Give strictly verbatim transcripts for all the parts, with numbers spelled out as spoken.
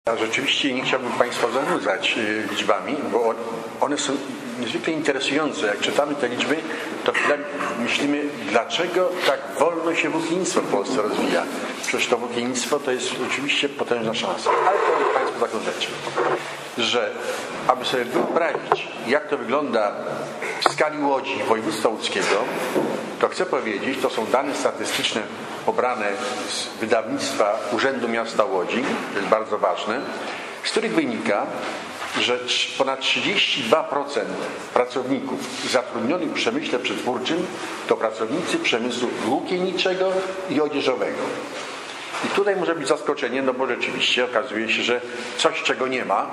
Ja rzeczywiście nie chciałbym Państwa zanudzać liczbami, bo one są niezwykle interesujące. Jak czytamy te liczby, to myślimy, dlaczego tak wolno się włókiennictwo w Polsce rozwija. Przecież to włókiennictwo to jest oczywiście potężna szansa. Ale powiem Państwu taką rzecz, że aby sobie wyobrazić, jak to wygląda w skali Łodzi, województwa łódzkiego, to chcę powiedzieć, to są dane statystyczne pobrane z wydawnictwa Urzędu Miasta Łodzi, to jest bardzo ważne, z których wynika, że ponad trzydzieści dwa procent pracowników zatrudnionych w przemyśle przetwórczym to pracownicy przemysłu włókienniczego i odzieżowego. I tutaj może być zaskoczenie, no bo rzeczywiście okazuje się, że coś, czego nie ma,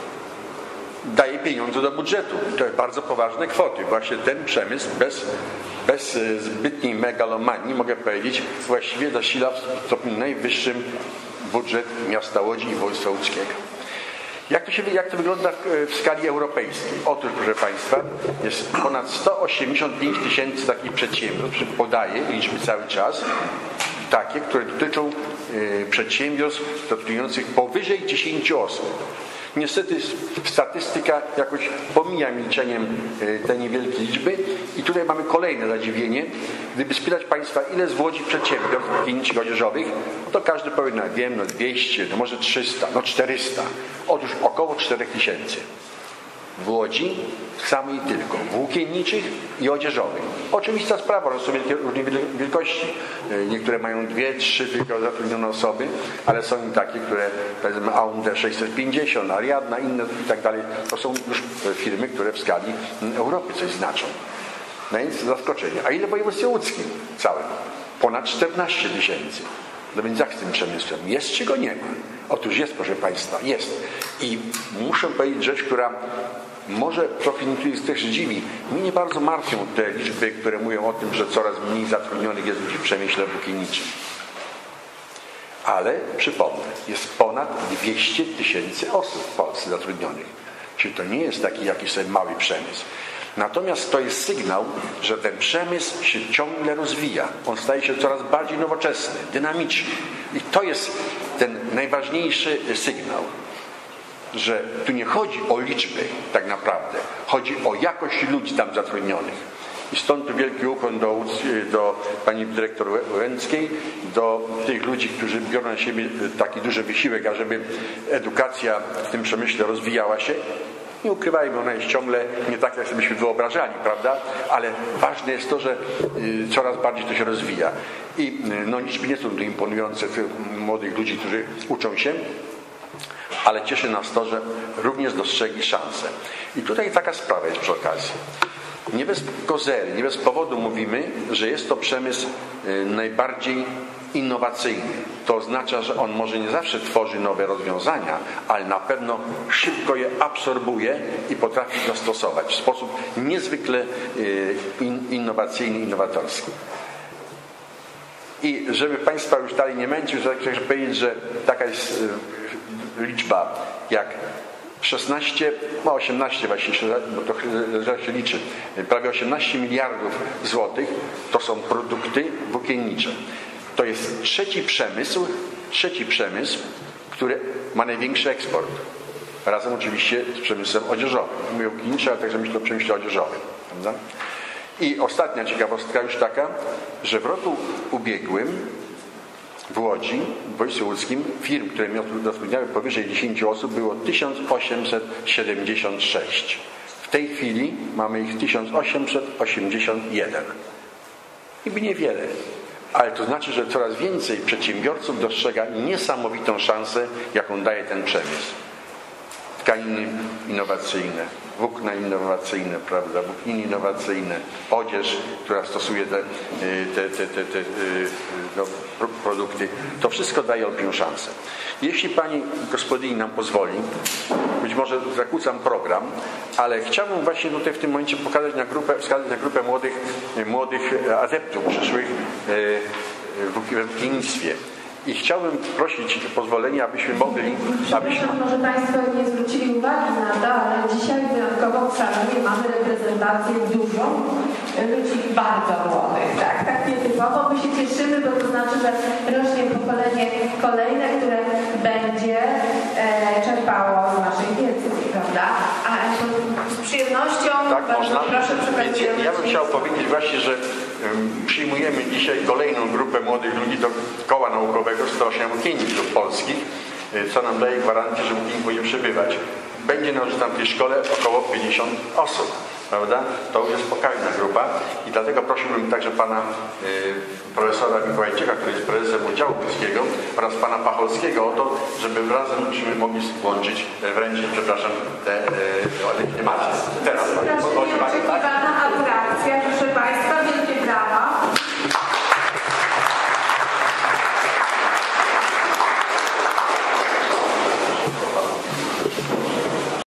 daje pieniądze do budżetu. To jest bardzo poważne kwoty. Właśnie ten przemysł bez, bez zbytniej megalomanii, mogę powiedzieć, właściwie zasila w stopniu najwyższym budżet miasta Łodzi i województwa łódzkiego. Jak to, się, jak to wygląda w, w skali europejskiej? Otóż, proszę Państwa, jest ponad sto osiemdziesiąt pięć tysięcy takich przedsiębiorstw, podaje liczby cały czas, takie, które dotyczą y, przedsiębiorstw zatrudniających powyżej dziesięciu osób. Niestety statystyka jakoś pomija milczeniem te niewielkie liczby i tutaj mamy kolejne zadziwienie. Gdyby spytać Państwa, ile z w Łodzi przedsiębiorstw włókienniczych odzieżowych, wiem, no wiem, no dwieście, no może trzysta, no czterysta. Otóż około czterech tysięcy. W Łodzi samej tylko włókienniczych i odzieżowych. Oczywista sprawa, one są różnej wielkości. Niektóre mają dwie, trzy tylko zatrudnione osoby, ale są i takie, które powiedzmy A M D sześćset pięćdziesiąt, Ariadna, inne i tak dalej. To są już firmy, które w skali Europy coś znaczą. No więc zaskoczenie. A ile w województwie łódzkim całym? Ponad czternaście tysięcy. No więc jak z tym przemysłem? Jest czy go nie ma? Otóż jest, proszę Państwa, jest. I muszę powiedzieć rzecz, która może trochę niektórych też dziwi. Mnie nie bardzo martwią te liczby, które mówią o tym, że coraz mniej zatrudnionych jest ludzi w przemyśle włókienniczym. Ale przypomnę, jest ponad dwieście tysięcy osób w Polsce zatrudnionych. Czyli to nie jest taki jakiś sobie mały przemysł. Natomiast to jest sygnał, że ten przemysł się ciągle rozwija. On staje się coraz bardziej nowoczesny, dynamiczny. I to jest ten najważniejszy sygnał, że tu nie chodzi o liczby tak naprawdę. Chodzi o jakość ludzi tam zatrudnionych. I stąd tu wielki ukłon do, do pani dyrektor Łęckiej, do tych ludzi, którzy biorą na siebie taki duży wysiłek, ażeby edukacja w tym przemyśle rozwijała się. Nie ukrywajmy, ona jest ciągle nie tak, jak sobie byśmy wyobrażali, prawda? Ale ważne jest to, że y, coraz bardziej to się rozwija. I y, no, liczby nie są tu imponujące tych młodych ludzi, którzy uczą się, ale cieszy nas to, że również dostrzegli szansę. I tutaj taka sprawa jest przy okazji. Nie bez kozery, nie bez powodu mówimy, że jest to przemysł y, najbardziej innowacyjny. To oznacza, że on może nie zawsze tworzy nowe rozwiązania, ale na pewno szybko je absorbuje i potrafi dostosować w sposób niezwykle innowacyjny, innowatorski. I żeby Państwa już dalej nie męczył, to chcę powiedzieć, że taka jest liczba jak szesnaście, no osiemnaście właściwie, bo to źle się liczy, prawie osiemnaście miliardów złotych to są produkty włókiennicze. To jest trzeci przemysł, trzeci przemysł, który ma największy eksport. Razem oczywiście z przemysłem odzieżowym. Mówię o włókienniczym, ale także myślę o przemyśle odzieżowym. Prawda? I ostatnia ciekawostka już taka, że w roku ubiegłym w Łodzi, w województwie łódzkim, firm, które zatrudniały powyżej dziesięciu osób, było tysiąc osiemset siedemdziesiąt sześć. W tej chwili mamy ich tysiąc osiemset osiemdziesiąt jeden. Niby niewiele. Ale to znaczy, że coraz więcej przedsiębiorców dostrzega niesamowitą szansę, jaką daje ten przemysł. Tkaniny innowacyjne, włókna innowacyjne, prawda, włókniny innowacyjne, odzież, która stosuje te, te, te, te, te no, produkty. To wszystko daje olbrzymią szansę. Jeśli pani gospodyni nam pozwoli, być może zakłócam program, ale chciałbym właśnie tutaj w tym momencie pokazać na grupę, wskazać na grupę młodych, młodych adeptów przyszłych we włókiennictwie. I chciałbym prosić o pozwolenie, abyśmy mogli... Abyśmy... Może Państwo nie zwrócili uwagi na to, ale dzisiaj wyjątkowo w salonie mamy reprezentację dużą ludzi bardzo młodych. Tak, tak nietypowo. My się cieszymy, bo to znaczy, że rośnie pokolenie kolejne, które będzie e, czerpało z naszej wiedzy, prawda? A z przyjemnością Tak, bardzo można. proszę Więc ja, ja bym chciał powiedzieć właśnie, że um, przyjmujemy dzisiaj kolejną grupę młodych ludzi do koła naukowego Stowarzyszenia Włókienników Polskich, co nam daje gwarancję, że Łukiń będzie przebywać. Będzie nas tam w tej szkole około pięćdziesiąt osób, prawda? To już jest spokojna grupa i dlatego prosiłbym także pana y, profesora Mikołajczyka, który jest prezesem Wydziału Polskiego, oraz pana Pacholskiego o to, żeby razem byśmy mogli włączyć, wręczyć, przepraszam, te y, legitymacje. Teraz, bo, bo, bo